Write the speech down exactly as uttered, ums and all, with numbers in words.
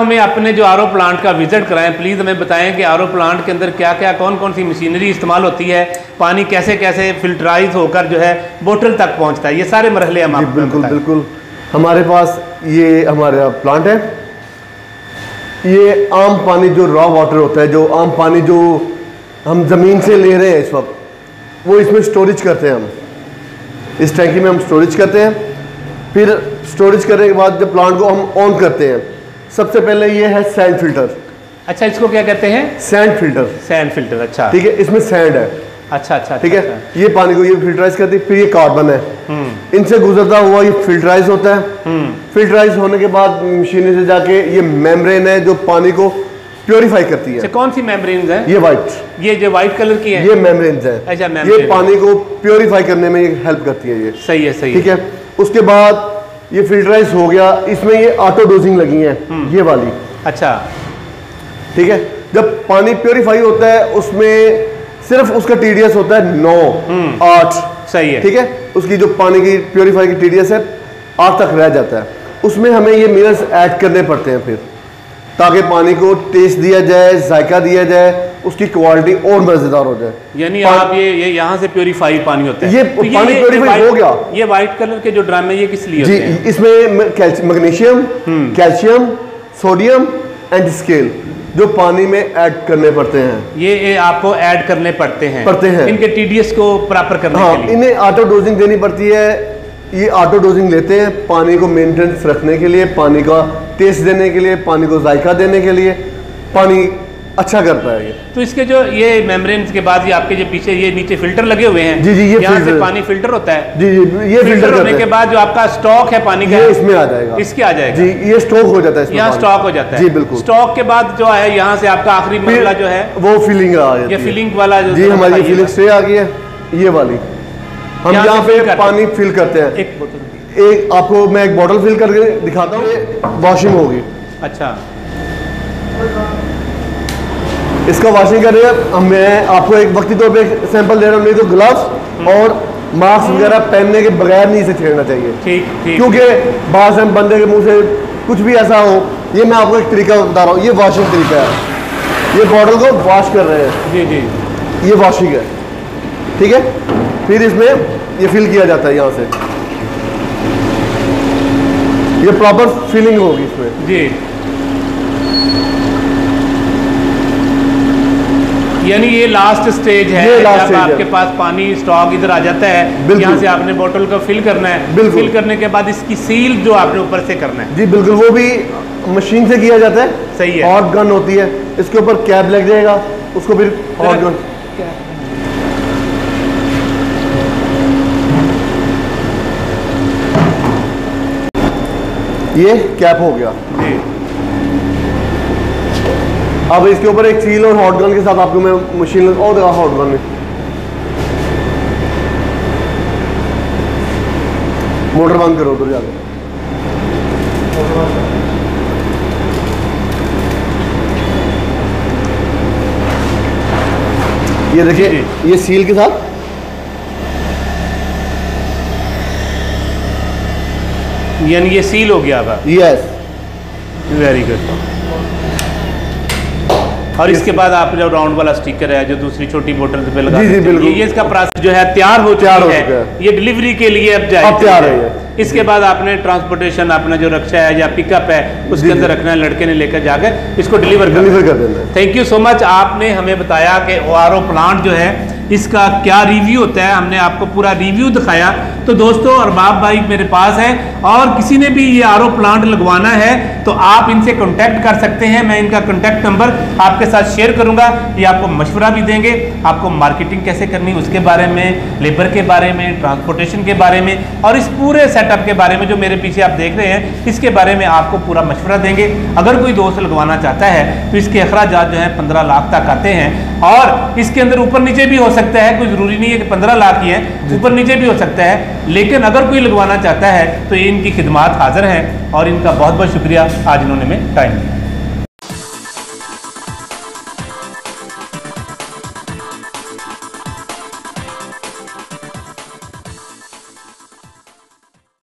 हमें अपने जो आर ओ प्लांट का विजिट कराएं, प्लीज़ हमें बताएं कि आर ओ प्लांट के अंदर क्या क्या कौन कौन सी मशीनरी इस्तेमाल होती है, पानी कैसे कैसे फिल्टराइज होकर जो है बोतल तक पहुंचता है, ये सारे मरहले हम आपको बिल्कुल बताएं। बिल्कुल। हमारे पास ये हमारा प्लांट है, ये आम पानी जो रॉ वाटर होता है, जो आम पानी जो हम ज़मीन से ले रहे हैं इस वक्त, वो इसमें स्टोरेज करते हैं हम, इस टैंकी में हम स्टोरेज करते हैं। फिर स्टोरेज करने के बाद जब प्लांट को हम ऑन करते हैं, सबसे पहले ये है सैंड फिल्टर। अच्छा, इसको क्या कहते हैं? Sand filter. सैंड फिल्टर, अच्छा ठीक है, इसमें सैंड है। अच्छा अच्छा ठीक है, अच्छा। ये पानी को ये फिल्टराइज करती है। फिर ये कार्बन है, इनसे गुजरता हुआ ये फिल्टराइज होता है। फिल्टराइज होने के बाद मशीन से जाके ये मेम्ब्रेन है जो पानी को प्योरीफाई करती है। कौन सी मेम्ब्रेन्स हैं? ये वाइट, ये जो वाइट कलर की है, ये मेम्ब्रेन्स है। अच्छा, ये पानी को प्योरीफाई करने में ये हेल्प करती है। ये सही है, सही ठीक है। उसके बाद ये फिल्टराइज हो गया, इसमें ये ऑटो डोजिंग लगी है, ये वाली। अच्छा, ठीक है। जब पानी प्योरीफाई होता है उसमें सिर्फ उसका टीडीएस होता है नौ आठ। सही है, ठीक है। उसकी जो पानी की प्योरीफाई की टीडीएस है आठ तक रह जाता है। उसमें हमें ये मिनरल्स ऐड करने पड़ते हैं फिर, ताकि पानी को टेस्ट दिया जाए, जायका दिया जाए, उसकी क्वालिटी और मजेदार हो जाए। यानी आप ये ये यहाँ से प्योरीफाई पानी होता है। ये तो पानी ये, प्योरीफाई ये हो गया। ये व्हाइट कलर के जो ड्रम है ये किस लिए जी, होते हैं? इसमें magnesium, calcium, sodium and scale जो पानी में ऐड करने पड़ते हैं। ये, ये आपको ऐड करने पड़ते हैं पड़ते हैं इनके टीडीएस को प्रॉपर करने हाँ, के लिए। इन्हें ऑटो डोजिंग देनी पड़ती है। ये ऑटो डोजिंग लेते हैं पानी को मेंटेनेंस रखने के लिए, पानी का टेस्ट देने के लिए, पानी को जायका देने के लिए, पानी अच्छा करता है ये। तो इसके जो ये मेम्ब्रेन्स के बाद ये आपके जो पीछे ये नीचे फिल्टर लगे हुए हैं, जी जी, ये यहाँ से फिल्टर पानी फिल्टर होता है। जी जी, ये फिल्टर होने के बाद जो आपका स्टॉक है पानी का, ये इसमें आ जाएगा। इसके आ जाएगा जी, ये स्टॉक हो जाता है इसमें, यहाँ स्टॉक हो जाता है। जी बिल्कुल। स्टॉक के बाद जो है यहाँ से आपका आखिरी मरहला जो है वो फिलिंग आ जाती ये है। फिलिंग वाला जो जी, हमारी फिलिंग स्ट्रे आ गई है ये वाली। हम यहाँ यहाँ से पे fill करते पानी फिल करते हैं। एक बोतल। एक आपको मैं एक बॉटल फिल करके दिखाता हूँ। वॉशिंग होगी। अच्छा, इसका वॉशिंग कर रहे हैं। मैं आपको एक वक्ती तौर पे सैंपल दे रहा हूँ, नहीं तो ग्लव्स और मास्क वगैरह पहनने के बगैर नहीं इसे छेड़ना चाहिए। ठीक ठीक। क्योंकि बाहर से हम बंदे के मुंह से कुछ भी ऐसा हो, ये मैं आपको एक तरीका बता रहा हूँ। ये वॉशिंग तरीका है। ये बॉटल को वॉश कर रहे हैं। जी जी, ये वॉशिंग है। ठीक है। फिर इसमें ये फिल किया जाता है यहाँ से, ये प्रॉपर फिलिंग होगी इसमें। जी, यानी ये लास्ट स्टेज है जब आपके है। पास पानी स्टॉक इधर आ जाता है, यहाँ से आपने बोतल को फिल करना है। फिल करने के बाद इसकी सील जो आपने ऊपर से करना है। जी बिल्कुल, वो भी मशीन से किया जाता है। सही है। हॉट गन होती है, इसके ऊपर कैप लग जाएगा, उसको फिर हॉट गन। ये कैप हो गया। जी, अब इसके ऊपर एक सील और हॉट गन के साथ आपको मैं मशीन और देगा हॉट गन में। मोटर बंद करो उधर जाके। ये देखिए, ये सील के साथ यानी ये सील हो गया अब। Yes, very good. और इसके बाद आप जो राउंड वाला स्टिकर है जो दूसरी छोटी बोतल पे लगा, जी जी बिल्कुल, ये इसका प्रोसेस जो है तैयार हो तैयार हो चुकी चुका है। है। ये डिलीवरी के लिए अब जाए, अब तैयार है ये। इसके बाद आपने ट्रांसपोर्टेशन, अपना जो रक्षा है या पिकअप है उसके अंदर रखना है, लड़के ने लेकर जाकर इसको डिलीवर डिलीवर कर देना है। Thank you so much. आपने हमें बताया कि आर ओ प्लांट जो है इसका क्या रिव्यू होता है, हमने आपको पूरा रिव्यू दिखाया। तो दोस्तों, अरबाब भाई मेरे पास है और किसी ने भी ये आर ओ प्लांट लगवाना है तो आप इनसे कांटेक्ट कर सकते हैं। मैं इनका कांटेक्ट नंबर आपके साथ शेयर करूंगा। ये आपको मशवरा भी देंगे, आपको मार्केटिंग कैसे करनी उसके बारे में, लेबर के बारे में, ट्रांसपोर्टेशन के बारे में और इस पूरे सेटअप के बारे में जो मेरे पीछे आप देख रहे हैं इसके बारे में आपको पूरा मशवरा देंगे। अगर कोई दोस्त लगवाना चाहता है तो इसके अखराजात जो है पंद्रह लाख तक आते हैं और इसके अंदर ऊपर नीचे भी हो सकता है, कोई जरूरी नहीं है कि पंद्रह लाख ही है, ऊपर नीचे भी हो सकता है। लेकिन अगर कोई लगवाना चाहता है तो ये इनकी खिदमात हाजिर हैं और इनका बहुत बहुत शुक्रिया आज इन्होंने में टाइम दिया।